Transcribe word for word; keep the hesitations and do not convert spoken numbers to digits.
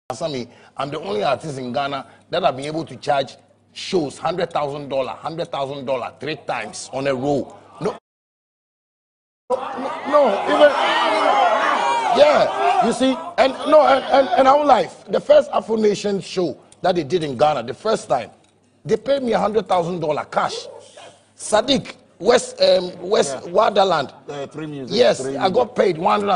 Asami, I'm the only artist in Ghana that have been able to charge shows hundred thousand dollar, hundred thousand dollar three times on a row. No, no, no, even yeah. You see, and no, and and, and our life, the first Afro Nation show that they did in Ghana, the first time, they paid me a hundred thousand dollar cash. Sadiq West um, West yeah. Wonderland. Uh, three music, yes, three I got paid one hundred.